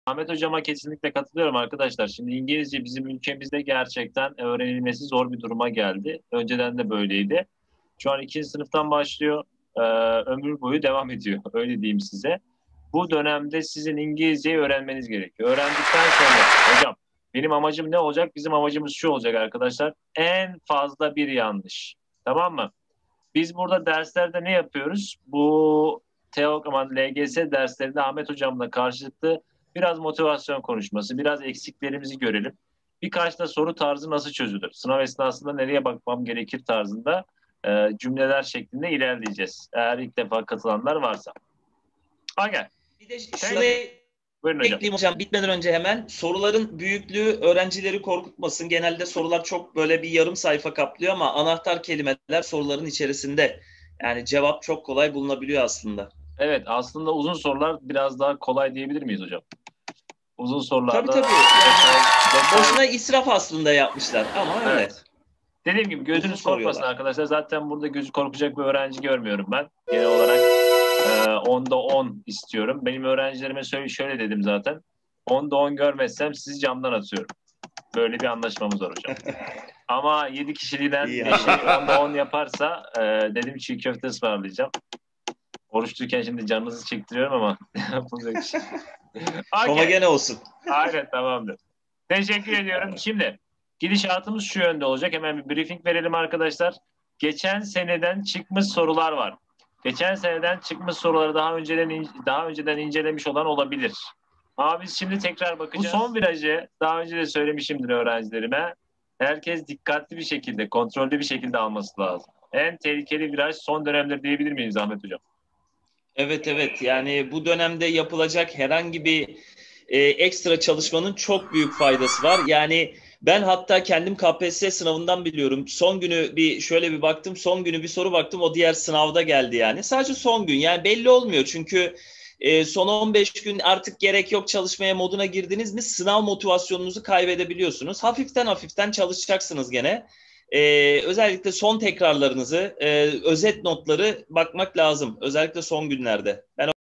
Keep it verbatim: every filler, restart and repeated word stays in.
Ahmet Hocam'a kesinlikle katılıyorum arkadaşlar. Şimdi İngilizce bizim ülkemizde gerçekten öğrenilmesi zor bir duruma geldi. Önceden de böyleydi. Şu an ikinci sınıftan başlıyor. Ee, ömür boyu devam ediyor. Öyle diyeyim size. Bu dönemde sizin İngilizceyi öğrenmeniz gerekiyor. Öğrendikten sonra hocam benim amacım ne olacak? Bizim amacımız şu olacak arkadaşlar. En fazla bir yanlış. Tamam mı? Biz burada derslerde ne yapıyoruz? Bu Teo, aman, L G S derslerinde Ahmet Hocam'la karşılıklı biraz motivasyon konuşması, biraz eksiklerimizi görelim. Birkaç da soru tarzı nasıl çözülür? Sınav esnasında nereye bakmam gerekir tarzında e, cümleler şeklinde ilerleyeceğiz. Eğer ilk defa katılanlar varsa. Aga, Bir de sen... şunu Buyurun hocam. ekleyeyim hocam bitmeden önce hemen. Soruların büyüklüğü öğrencileri korkutmasın. Genelde sorular çok böyle bir yarım sayfa kaplıyor ama anahtar kelimeler soruların içerisinde. Yani cevap çok kolay bulunabiliyor aslında. Evet, aslında uzun sorular biraz daha kolay diyebilir miyiz hocam? Uzun Tabii sorularda tabii. detay, Yani detay... boşuna israf aslında yapmışlar ama öyle. Evet. Dediğim gibi gözünüz Uzun korkmasın soruyorlar. arkadaşlar. Zaten burada gözü korkacak bir öğrenci görmüyorum ben. Genel olarak e, onda on istiyorum. Benim öğrencilerime şöyle, şöyle dedim zaten. onda on görmezsem sizi camdan atıyorum. Böyle bir anlaşmamız var hocam. Ama yedi kişiden İyi beşi hadi. onda on yaparsa e, dedim çiğ köfte ısmarlayacağım. Oruçluyken şimdi canınızı çektiriyorum ama yapılacak iş. Sona Okay. gene olsun. Aynen, tamamdır. Teşekkür ediyorum. Şimdi gidişatımız şu yönde olacak. Hemen bir briefing verelim arkadaşlar. Geçen seneden çıkmış sorular var. Geçen seneden çıkmış soruları daha önceden daha önceden incelemiş olan olabilir. Ama biz şimdi tekrar bakacağız. Bu son virajı daha önce de söylemişimdir öğrencilerime. Herkes dikkatli bir şekilde, kontrollü bir şekilde alması lazım. En tehlikeli viraj son dönemdir diyebilir miyiz Ahmet Hocam? Evet evet yani bu dönemde yapılacak herhangi bir e, ekstra çalışmanın çok büyük faydası var. Yani ben hatta kendim K P S S sınavından biliyorum. Son günü bir şöyle bir baktım. Son günü bir soru baktım. O diğer sınavda geldi yani. Sadece son gün. Yani belli olmuyor. Çünkü e, son on beş gün artık gerek yok çalışmaya moduna girdiniz mi sınav motivasyonunuzu kaybedebiliyorsunuz. Hafiften hafiften çalışacaksınız gene. Ee, özellikle son tekrarlarınızı, e, özet notları bakmak lazım. Özellikle son günlerde. Ben